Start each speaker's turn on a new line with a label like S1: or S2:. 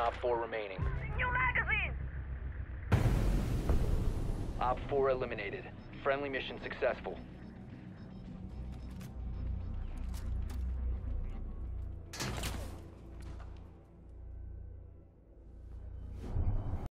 S1: Op 4 remaining.
S2: New magazine!
S1: Op 4 eliminated. Friendly mission successful.